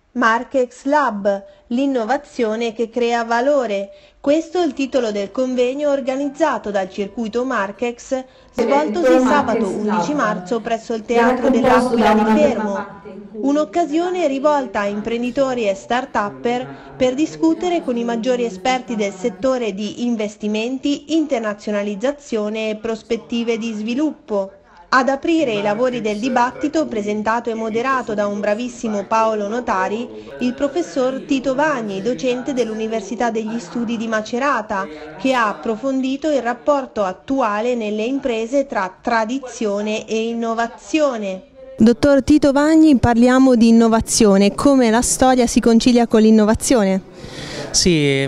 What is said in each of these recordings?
Marchex Lab, l'innovazione che crea valore. Questo è il titolo del convegno organizzato dal circuito Marchex, svoltosi sabato 11 marzo presso il Teatro dell'Aquila di Fermo. Un'occasione rivolta a imprenditori e start-upper per discutere con i maggiori esperti del settore di investimenti, internazionalizzazione e prospettive di sviluppo. Ad aprire i lavori del dibattito, presentato e moderato da un bravissimo Paolo Notari, il professor Tito Vagni, docente dell'Università degli Studi di Macerata, che ha approfondito il rapporto attuale nelle imprese tra tradizione e innovazione. Dottor Tito Vagni, parliamo di innovazione. Come la storia si concilia con l'innovazione? Sì,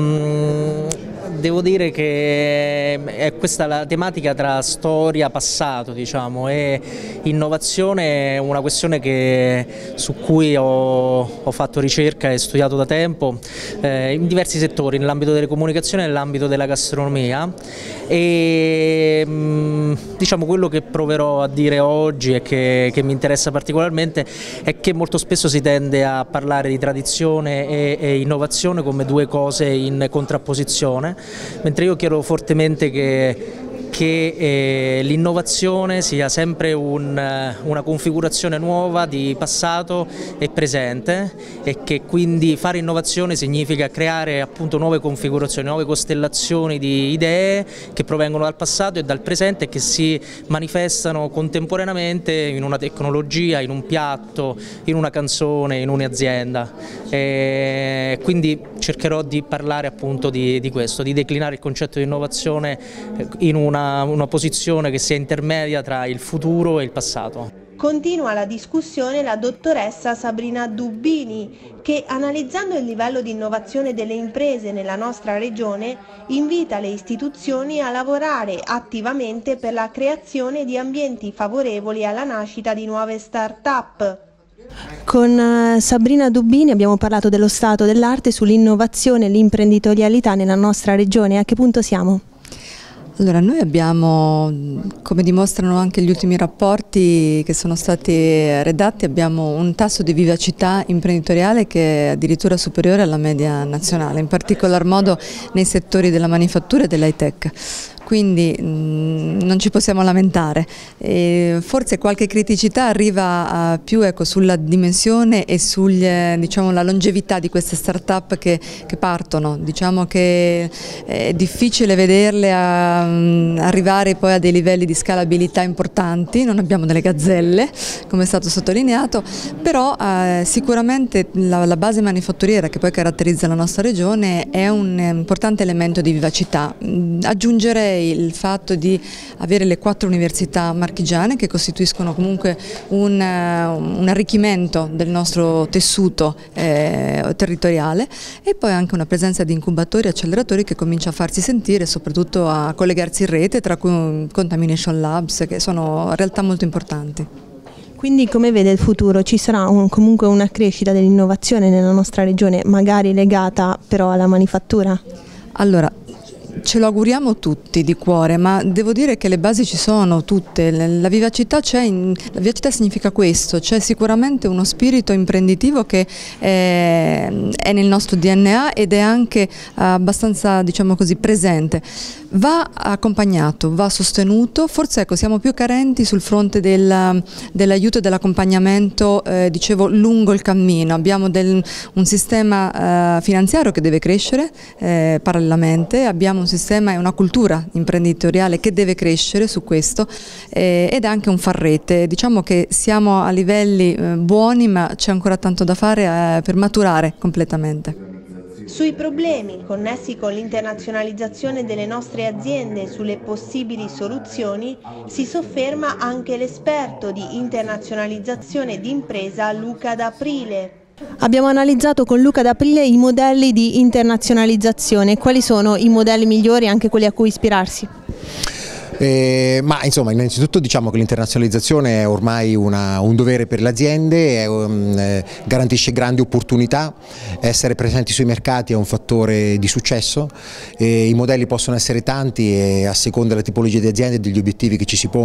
devo dire che è questa la tematica tra storia, passato, diciamo, e innovazione è una questione su cui ho fatto ricerca e studiato da tempo in diversi settori, nell'ambito delle comunicazioni e nell'ambito della gastronomia, e diciamo quello che proverò a dire oggi e che mi interessa particolarmente è che molto spesso si tende a parlare di tradizione e innovazione come due cose in contrapposizione, mentre io chiedo fortemente che l'innovazione sia sempre una configurazione nuova di passato e presente, e che quindi fare innovazione significa creare appunto nuove configurazioni, nuove costellazioni di idee che provengono dal passato e dal presente e che si manifestano contemporaneamente in una tecnologia, in un piatto, in una canzone, in un'azienda. Quindi cercherò di parlare appunto di questo, di declinare il concetto di innovazione in una posizione che sia intermedia tra il futuro e il passato. Continua la discussione la dottoressa Sabrina Dubbini, che analizzando il livello di innovazione delle imprese nella nostra regione invita le istituzioni a lavorare attivamente per la creazione di ambienti favorevoli alla nascita di nuove start-up. Con Sabrina Dubbini abbiamo parlato dello stato dell'arte sull'innovazione e l'imprenditorialità nella nostra regione. A che punto siamo? Allora, noi abbiamo, come dimostrano anche gli ultimi rapporti che sono stati redatti, abbiamo un tasso di vivacità imprenditoriale che è addirittura superiore alla media nazionale, in particolar modo nei settori della manifattura e dell'high tech. Quindi non ci possiamo lamentare. Forse qualche criticità arriva più sulla dimensione e diciamo, la longevità di queste start-up che partono. Diciamo che è difficile vederle arrivare poi a dei livelli di scalabilità importanti, non abbiamo delle gazzelle come è stato sottolineato, però sicuramente la base manifatturiera che poi caratterizza la nostra regione è un importante elemento di vivacità. Aggiungere il fatto di avere le 4 università marchigiane che costituiscono comunque un arricchimento del nostro tessuto territoriale, e poi anche una presenza di incubatori e acceleratori che comincia a farsi sentire, soprattutto a collegarsi in rete, tra cui Contamination Labs, che sono realtà molto importanti. Quindi come vede il futuro? Ci sarà comunque una crescita dell'innovazione nella nostra regione, magari legata però alla manifattura? Allora, ce lo auguriamo tutti di cuore, ma devo dire che le basi ci sono tutte, la vivacità c'è, la vivacità significa questo, c'è sicuramente uno spirito imprenditivo che è nel nostro DNA ed è anche abbastanza, diciamo così, presente. Va accompagnato, va sostenuto, forse siamo più carenti sul fronte dell'aiuto e dell'accompagnamento, dicevo, lungo il cammino. Abbiamo un sistema finanziario che deve crescere parallelamente, abbiamo un sistema e una cultura imprenditoriale che deve crescere su questo, ed anche un far rete. Diciamo che siamo a livelli buoni, ma c'è ancora tanto da fare per maturare completamente. Sui problemi connessi con l'internazionalizzazione delle nostre aziende e sulle possibili soluzioni si sofferma anche l'esperto di internazionalizzazione d'impresa Luca D'Aprile. Abbiamo analizzato con Luca D'Aprile i modelli di internazionalizzazione. Quali sono i modelli migliori e anche quelli a cui ispirarsi? Ma insomma, innanzitutto diciamo che l'internazionalizzazione è ormai un dovere per le aziende, garantisce grandi opportunità, essere presenti sui mercati è un fattore di successo, i modelli possono essere tanti e a seconda della tipologia di aziende e degli obiettivi che ci si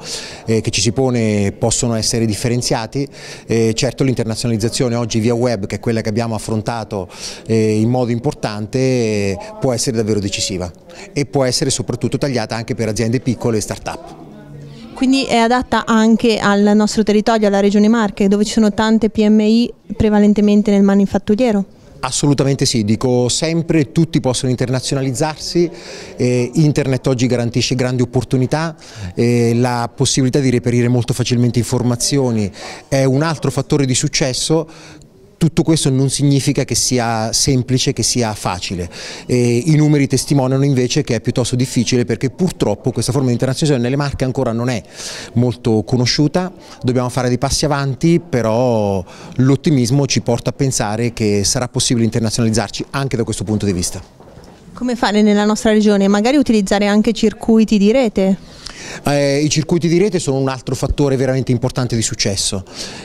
pone possono essere differenziati. Certo, l'internazionalizzazione oggi via web, che è quella che abbiamo affrontato in modo importante, può essere davvero decisiva e può essere soprattutto tagliata anche per aziende piccole e start-up. Quindi è adatta anche al nostro territorio, alla Regione Marche, dove ci sono tante PMI prevalentemente nel manifatturiero? Assolutamente sì, dico sempre tutti possono internazionalizzarsi, internet oggi garantisce grandi opportunità, la possibilità di reperire molto facilmente informazioni è un altro fattore di successo. Tutto questo non significa che sia semplice, che sia facile. I numeri testimoniano invece che è piuttosto difficile, perché purtroppo questa forma di internazionalizzazione nelle Marche ancora non è molto conosciuta, dobbiamo fare dei passi avanti, però l'ottimismo ci porta a pensare che sarà possibile internazionalizzarci anche da questo punto di vista. Come fare nella nostra regione? Magari utilizzare anche circuiti di rete? I circuiti di rete sono un altro fattore veramente importante di successo.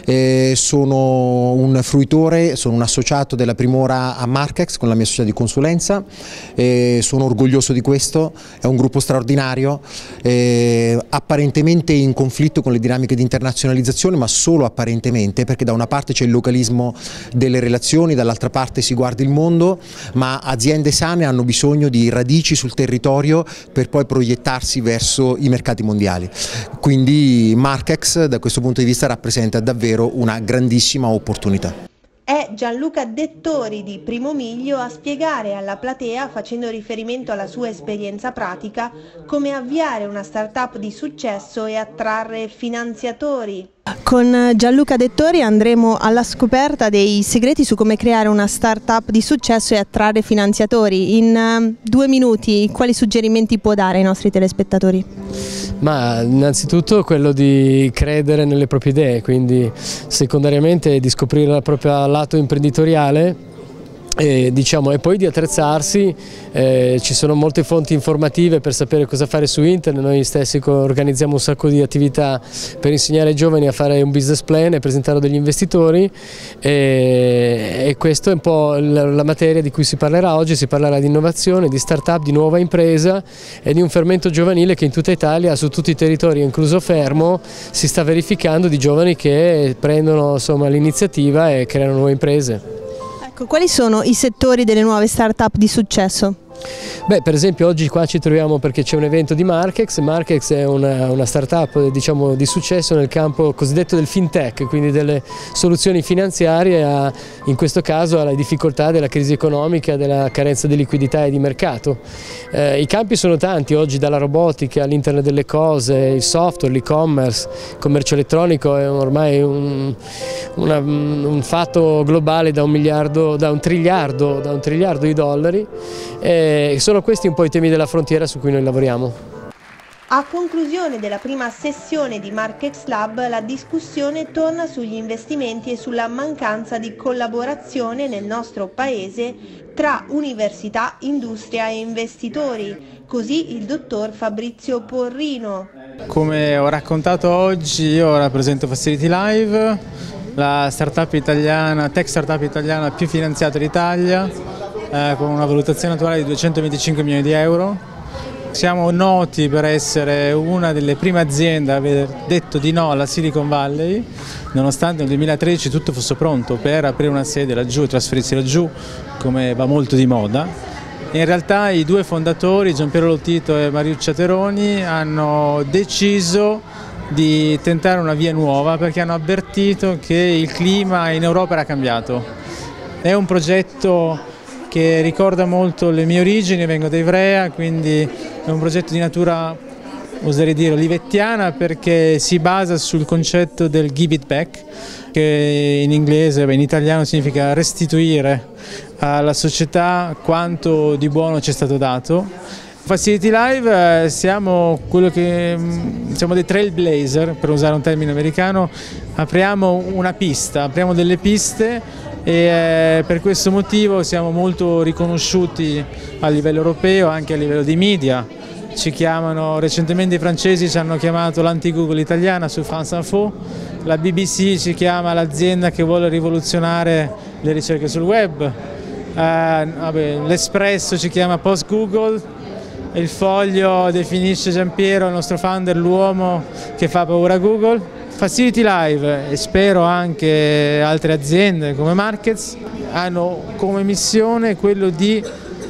Sono un fruitore, sono un associato della Primora a Marchex con la mia società di consulenza, sono orgoglioso di questo, è un gruppo straordinario, apparentemente in conflitto con le dinamiche di internazionalizzazione, ma solo apparentemente, perché da una parte c'è il localismo delle relazioni, dall'altra parte si guarda il mondo, ma aziende sane hanno bisogno di radici sul territorio per poi proiettarsi verso i mercati mondiali. Quindi Marchex da questo punto di vista rappresenta davvero una grandissima opportunità. È Gianluca Dettori di Primo Miglio a spiegare alla platea, facendo riferimento alla sua esperienza pratica, come avviare una startup di successo e attrarre finanziatori. Con Gianluca Dettori andremo alla scoperta dei segreti su come creare una startup di successo e attrarre finanziatori. In 2 minuti, quali suggerimenti può dare ai nostri telespettatori? Ma innanzitutto quello di credere nelle proprie idee, quindi secondariamente di scoprire il proprio lato imprenditoriale. E poi di attrezzarsi, ci sono molte fonti informative per sapere cosa fare su internet, noi stessi organizziamo un sacco di attività per insegnare ai giovani a fare un business plan e presentarlo agli investitori, e questo è un po' la materia di cui si parlerà oggi. Si parlerà di innovazione, di start-up, di nuova impresa e di un fermento giovanile che in tutta Italia, su tutti i territori, incluso Fermo, si sta verificando, di giovani che prendono l'iniziativa e creano nuove imprese. Quali sono i settori delle nuove start-up di successo? Beh, per esempio oggi qua ci troviamo perché c'è un evento di Marchex. Marchex è una startup di successo nel campo cosiddetto del fintech, quindi delle soluzioni finanziarie in questo caso alle difficoltà della crisi economica, della carenza di liquidità e di mercato. I campi sono tanti oggi, dalla robotica all'internet delle cose, il software, l'e-commerce, il commercio elettronico è ormai un fatto globale da un triliardo di dollari. Sono questi un po' i temi della frontiera su cui noi lavoriamo. A conclusione della prima sessione di Marchex Lab, la discussione torna sugli investimenti e sulla mancanza di collaborazione nel nostro paese tra università, industria e investitori. Così il dottor Fabrizio Porrino. Come ho raccontato oggi, io rappresento Facility Live, la tech startup italiana più finanziata d'Italia, con una valutazione attuale di 225 milioni di euro. Siamo noti per essere una delle prime aziende a aver detto di no alla Silicon Valley, nonostante nel 2013 tutto fosse pronto per aprire una sede laggiù e trasferirsi laggiù, come va molto di moda. In realtà i 2 fondatori, Giampiero Lotito e Mariuccia Teroni, hanno deciso di tentare una via nuova perché hanno avvertito che il clima in Europa era cambiato. È un progetto che ricorda molto le mie origini, vengo da Ivrea, quindi è un progetto di natura, oserei dire, olivettiana, perché si basa sul concetto del give it back, che in inglese, in italiano significa restituire alla società quanto di buono ci è stato dato. Facility Live siamo dei trailblazer, per usare un termine americano, apriamo delle piste e per questo motivo siamo molto riconosciuti a livello europeo, anche a livello di media. ci chiamano, recentemente i francesi ci hanno chiamato l'anti-Google italiana su France Info, la BBC ci chiama l'azienda che vuole rivoluzionare le ricerche sul web, l'Espresso ci chiama post-Google, il Foglio definisce Giampiero, il nostro founder, l'uomo che fa paura a Google. Facility Live e spero anche altre aziende come Markets hanno come missione quello di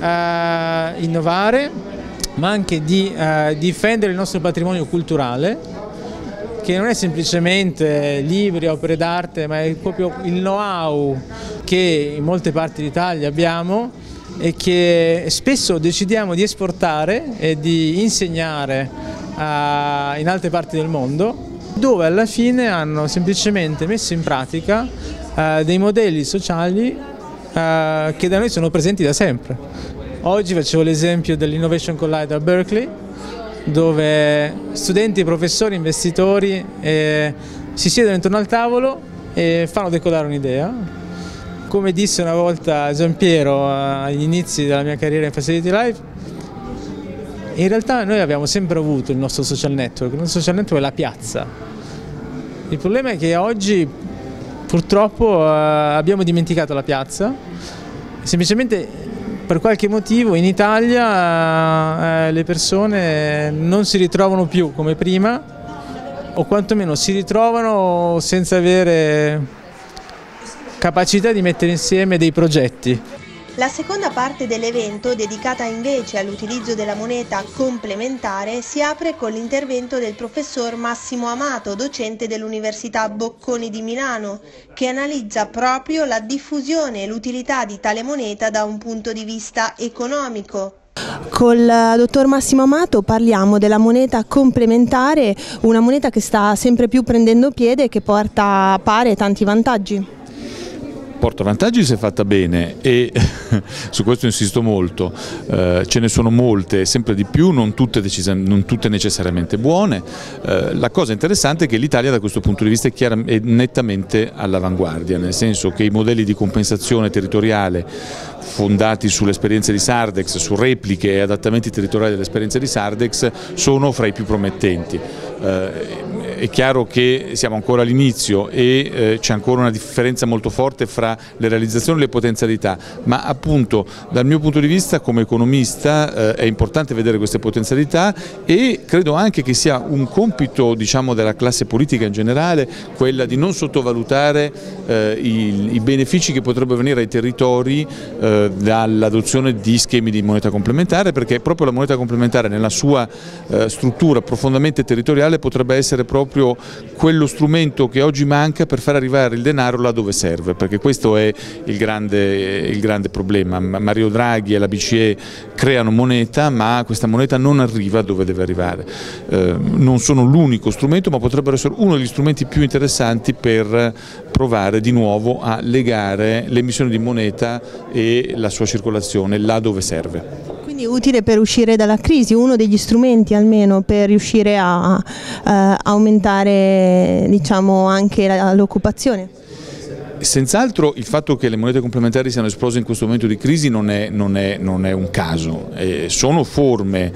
innovare, ma anche di difendere il nostro patrimonio culturale, che non è semplicemente libri, opere d'arte, ma è proprio il know-how che in molte parti d'Italia abbiamo e che spesso decidiamo di esportare e di insegnare in altre parti del mondo, dove alla fine hanno semplicemente messo in pratica dei modelli sociali che da noi sono presenti da sempre. Oggi facevo l'esempio dell'Innovation Collider a Berkeley, dove studenti, professori, investitori si siedono intorno al tavolo e fanno decolare un'idea. Come disse una volta Giampiero agli inizi della mia carriera in Facility Live, in realtà noi abbiamo sempre avuto il nostro social network è la piazza. Il problema è che oggi purtroppo abbiamo dimenticato la piazza, semplicemente per qualche motivo in Italia le persone non si ritrovano più come prima, o quantomeno si ritrovano senza avere capacità di mettere insieme dei progetti. La seconda parte dell'evento, dedicata invece all'utilizzo della moneta complementare, si apre con l'intervento del professor Massimo Amato, docente dell'Università Bocconi di Milano, che analizza proprio la diffusione e l'utilità di tale moneta da un punto di vista economico. Col dottor Massimo Amato parliamo della moneta complementare, una moneta che sta sempre più prendendo piede e che porta a pare tanti vantaggi. Porta vantaggi se fatta bene e su questo insisto molto, ce ne sono molte, sempre di più, non tutte necessariamente buone. La cosa interessante è che l'Italia da questo punto di vista è nettamente all'avanguardia, nel senso che i modelli di compensazione territoriale fondati sulle esperienze di Sardex, su repliche e adattamenti territoriali delle esperienze di Sardex sono fra i più promettenti. È chiaro che siamo ancora all'inizio e c'è ancora una differenza molto forte fra le realizzazioni e le potenzialità, ma appunto dal mio punto di vista come economista è importante vedere queste potenzialità e credo anche che sia un compito, diciamo, della classe politica in generale, quella di non sottovalutare i benefici che potrebbero venire ai territori dall'adozione di schemi di moneta complementare, perché proprio la moneta complementare nella sua struttura profondamente territoriale potrebbe essere proprio quello strumento che oggi manca per far arrivare il denaro là dove serve, perché questo è il grande problema. Mario Draghi e la BCE creano moneta, ma questa moneta non arriva dove deve arrivare. Non sono l'unico strumento, ma potrebbero essere uno degli strumenti più interessanti per provare di nuovo a legare l'emissione di moneta e la sua circolazione là dove serve. Quindi utile per uscire dalla crisi, uno degli strumenti almeno per riuscire a aumentare, diciamo, anche l'occupazione. Senz'altro il fatto che le monete complementari siano esplose in questo momento di crisi non è un caso, sono forme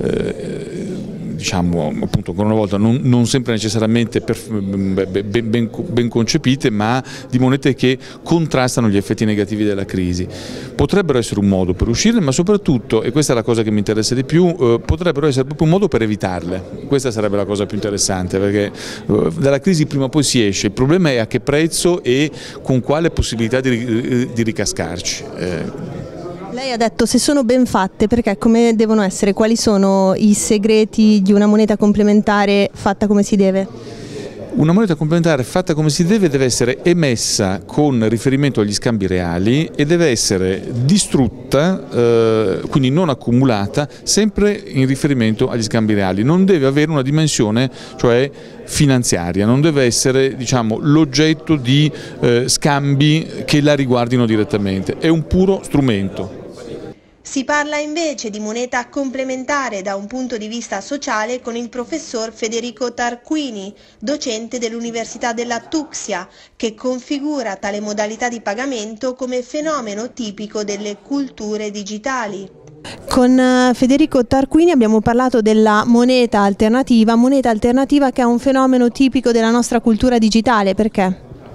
diciamo appunto ancora una volta non sempre necessariamente ben concepite, ma di monete che contrastano gli effetti negativi della crisi. Potrebbero essere un modo per uscirne, ma soprattutto, e questa è la cosa che mi interessa di più, potrebbero essere proprio un modo per evitarle. Questa sarebbe la cosa più interessante, perché dalla crisi prima o poi si esce, il problema è a che prezzo e con quale possibilità di ricascarci. Lei ha detto se sono ben fatte, perché come devono essere? Quali sono i segreti di una moneta complementare fatta come si deve? Una moneta complementare fatta come si deve essere emessa con riferimento agli scambi reali e deve essere distrutta, quindi non accumulata, sempre in riferimento agli scambi reali. Non deve avere una dimensione, cioè finanziaria, non deve essere, diciamo, l'oggetto di scambi che la riguardino direttamente, è un puro strumento. Si parla invece di moneta complementare da un punto di vista sociale con il professor Federico Tarquini, docente dell'Università della Tuxia, che configura tale modalità di pagamento come fenomeno tipico delle culture digitali. Con Federico Tarquini abbiamo parlato della moneta alternativa che è un fenomeno tipico della nostra cultura digitale. Perché?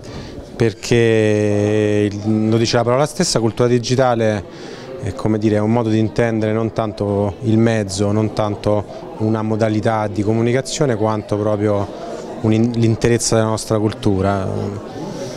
Perché, lo dice la parola stessa, cultura digitale è, come dire, è un modo di intendere non tanto il mezzo, non tanto una modalità di comunicazione, quanto proprio l'interezza della nostra cultura.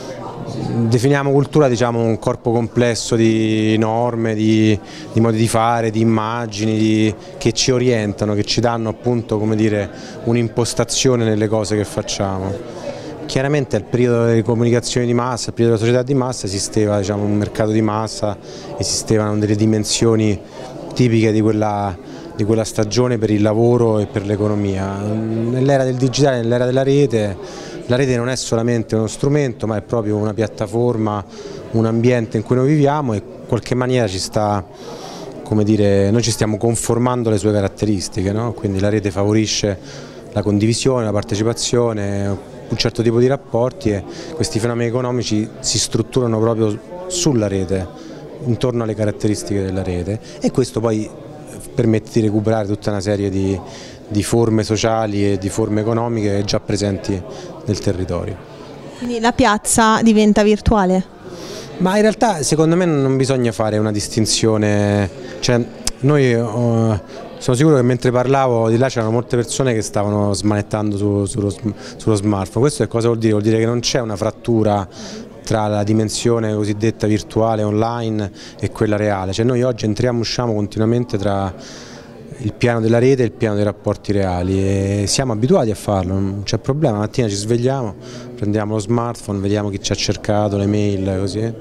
Definiamo cultura, diciamo, un corpo complesso di norme, di modi di fare, di immagini, che ci orientano, che ci danno appunto, come dire, un'impostazione nelle cose che facciamo. Chiaramente al periodo delle comunicazioni di massa, al periodo della società di massa, esisteva, diciamo, un mercato di massa, esistevano delle dimensioni tipiche di quella stagione per il lavoro e per l'economia. Nell'era del digitale, nell'era della rete, la rete non è solamente uno strumento, ma è proprio una piattaforma, un ambiente in cui noi viviamo e in qualche maniera ci sta, come dire, noi ci stiamo conformando alle sue caratteristiche, no? Quindi la rete favorisce la condivisione, la partecipazione, un certo tipo di rapporti, e questi fenomeni economici si strutturano proprio sulla rete, intorno alle caratteristiche della rete, e questo poi permette di recuperare tutta una serie di forme sociali e di forme economiche già presenti nel territorio. Quindi la piazza diventa virtuale? Ma in realtà secondo me non bisogna fare una distinzione, cioè noi sono sicuro che mentre parlavo di là c'erano molte persone che stavano smanettando sullo smartphone. Questo che cosa vuol dire? Vuol dire che non c'è una frattura tra la dimensione cosiddetta virtuale online e quella reale, cioè noi oggi entriamo e usciamo continuamente tra il piano della rete e il piano dei rapporti reali e siamo abituati a farlo, non c'è problema. La mattina ci svegliamo, prendiamo lo smartphone, vediamo chi ci ha cercato, le mail, così,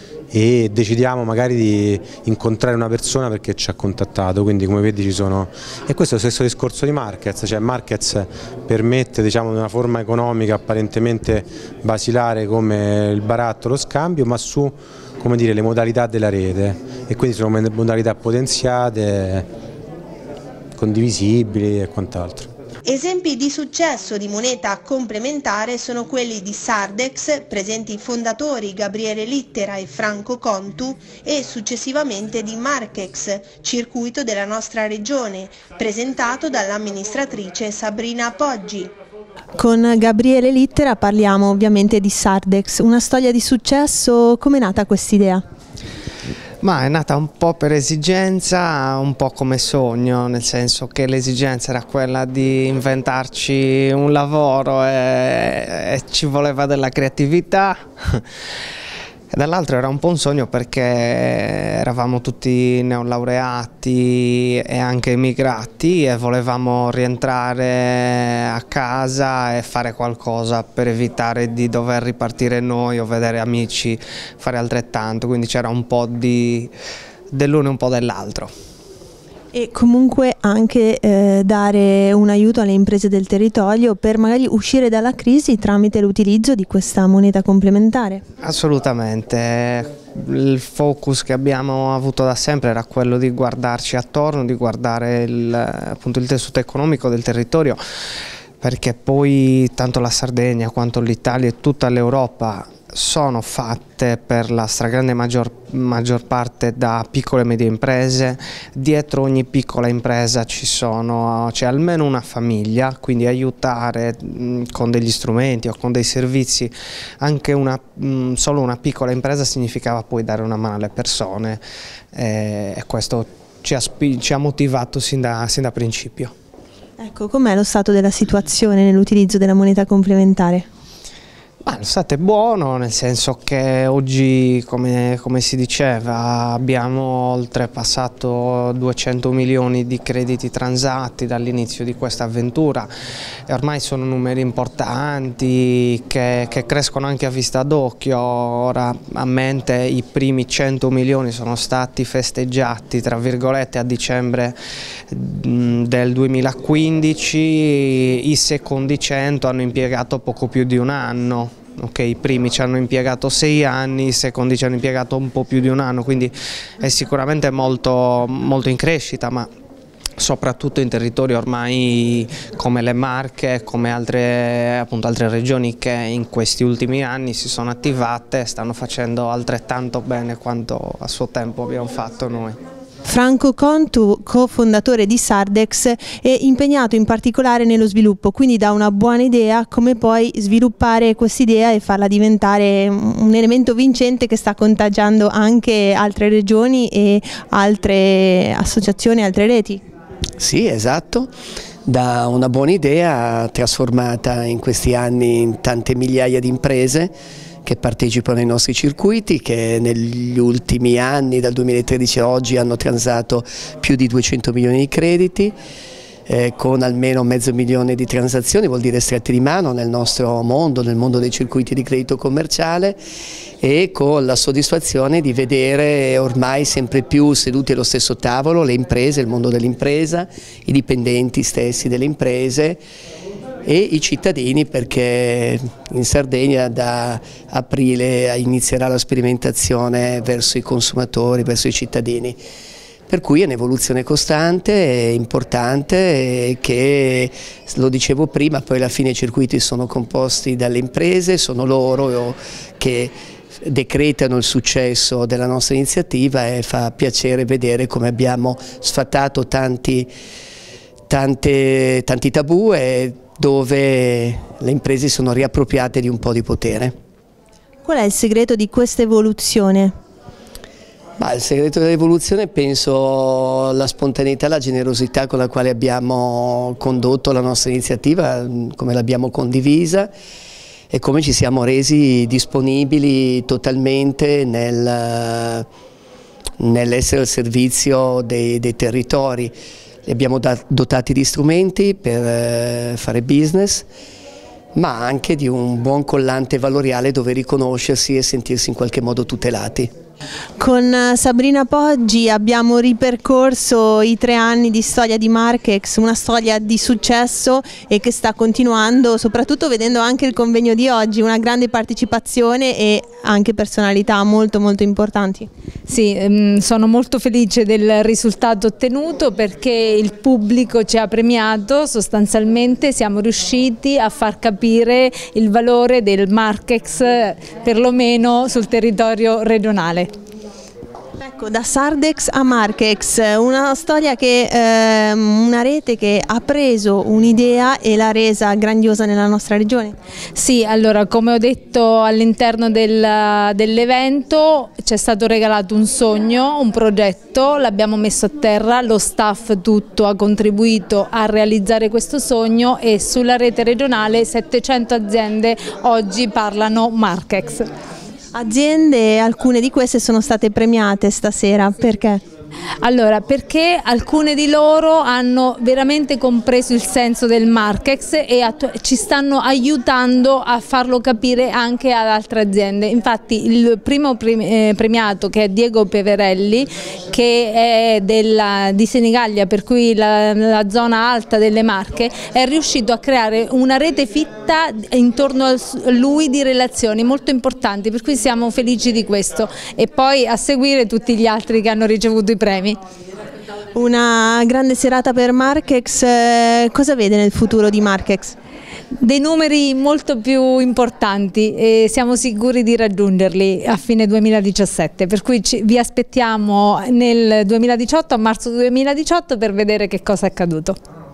e decidiamo magari di incontrare una persona perché ci ha contattato, quindi come vedi ci sono. E questo è lo stesso discorso di Markets, cioè Markets permette, diciamo, una forma economica apparentemente basilare come il baratto, lo scambio, ma su, come dire, le modalità della rete, e quindi sono modalità potenziate, condivisibili e quant'altro. Esempi di successo di moneta complementare sono quelli di Sardex, presenti i fondatori Gabriele Littera e Franco Contu, e successivamente di Markex, circuito della nostra regione, presentato dall'amministratrice Sabrina Poggi. Con Gabriele Littera parliamo ovviamente di Sardex, una storia di successo. Come è nata quest'idea? Ma è nata un po' per esigenza, un po' come sogno, nel senso che l'esigenza era quella di inventarci un lavoro e ci voleva della creatività. E dall'altro era un po' un sogno perché eravamo tutti neolaureati e anche emigrati e volevamo rientrare a casa e fare qualcosa per evitare di dover ripartire noi o vedere amici fare altrettanto, quindi c'era un po' dell'uno e un po' dell'altro. E comunque anche dare un aiuto alle imprese del territorio per magari uscire dalla crisi tramite l'utilizzo di questa moneta complementare. Assolutamente, il focus che abbiamo avuto da sempre era quello di guardarci attorno, di guardare appunto il tessuto economico del territorio, perché poi tanto la Sardegna quanto l'Italia e tutta l'Europa sono fatte per la stragrande maggior parte da piccole e medie imprese. Dietro ogni piccola impresa c'è almeno una famiglia, quindi aiutare con degli strumenti o con dei servizi anche solo una piccola impresa significava poi dare una mano alle persone, e questo ci ha motivato sin da principio. Ecco, com'è lo stato della situazione nell'utilizzo della moneta complementare? Lo stato è buono, nel senso che oggi, come si diceva, abbiamo oltrepassato 200 milioni di crediti transatti dall'inizio di questa avventura e ormai sono numeri importanti che crescono anche a vista d'occhio. Ora a mente i primi 100 milioni sono stati festeggiati, tra virgolette, a dicembre del 2015, i secondi 100 hanno impiegato poco più di un anno. I primi ci hanno impiegato 6 anni, i secondi ci hanno impiegato un po' più di un anno, quindi è sicuramente molto in crescita, ma soprattutto in territori ormai come le Marche, come altre regioni che in questi ultimi anni si sono attivate e stanno facendo altrettanto bene quanto a suo tempo abbiamo fatto noi. Franco Contu, cofondatore di Sardex, è impegnato in particolare nello sviluppo, quindi dà una buona idea come poi sviluppare quest'idea e farla diventare un elemento vincente che sta contagiando anche altre regioni e altre associazioni, altre reti. Sì, esatto. Da una buona idea trasformata in questi anni in tante migliaia di imprese che partecipano ai nostri circuiti, che negli ultimi anni, dal 2013 a oggi, hanno transato più di 200 milioni di crediti, con almeno 500.000 di transazioni, vuol dire stretti di mano nel nostro mondo, nel mondo dei circuiti di credito commerciale, e con la soddisfazione di vedere ormai sempre più seduti allo stesso tavolo le imprese, il mondo dell'impresa, i dipendenti stessi delle imprese e i cittadini, perché in Sardegna da aprile inizierà la sperimentazione verso i consumatori, verso i cittadini. Per cui è un'evoluzione costante, importante, che, lo dicevo prima, poi alla fine i circuiti sono composti dalle imprese, sono loro che decretano il successo della nostra iniziativa, e fa piacere vedere come abbiamo sfatato tanti tabù e dove le imprese sono riappropriate di un po' di potere. Qual è il segreto di questa evoluzione? Il segreto dell'evoluzione penso la spontaneità, la generosità con la quale abbiamo condotto la nostra iniziativa, come l'abbiamo condivisa e come ci siamo resi disponibili totalmente nell'essere al servizio dei territori. Li abbiamo dotati di strumenti per fare business, ma anche di un buon collante valoriale dove riconoscersi e sentirsi in qualche modo tutelati. Con Sabrina Poggi abbiamo ripercorso i 3 anni di storia di Marchex, una storia di successo e che sta continuando, soprattutto vedendo anche il convegno di oggi, una grande partecipazione e anche personalità molto importanti. Sì, sono molto felice del risultato ottenuto, perché il pubblico ci ha premiato, sostanzialmente siamo riusciti a far capire il valore del Marchex, perlomeno sul territorio regionale. Ecco, da Sardex a Marchex, una storia una rete che ha preso un'idea e l'ha resa grandiosa nella nostra regione. Sì, allora, come ho detto all'interno dell'evento, ci è stato regalato un sogno, un progetto, l'abbiamo messo a terra, lo staff tutto ha contribuito a realizzare questo sogno, e sulla rete regionale 700 aziende oggi parlano Marchex. Aziende, alcune di queste sono state premiate stasera, perché? Allora, perché alcune di loro hanno veramente compreso il senso del Marchex e ci stanno aiutando a farlo capire anche ad altre aziende. Infatti il primo premiato, che è Diego Peverelli, che è di Senigallia, per cui la zona alta delle Marche, è riuscito a creare una rete fitta intorno a lui di relazioni molto importanti, per cui siamo felici di questo, e poi a seguire tutti gli altri che hanno ricevuto i premi. Una grande serata per Marchex. Cosa vede nel futuro di Marchex? Dei numeri molto più importanti, e siamo sicuri di raggiungerli a fine 2017, per cui vi aspettiamo nel 2018, a marzo 2018, per vedere che cosa è accaduto.